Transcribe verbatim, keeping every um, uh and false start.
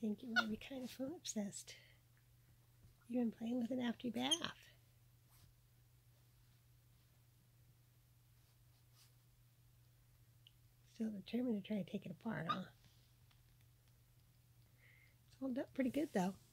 think you might be kind of phone obsessed. You've been playing with it after you bath. Still determined to try to take it apart, huh? It's all up pretty good, though.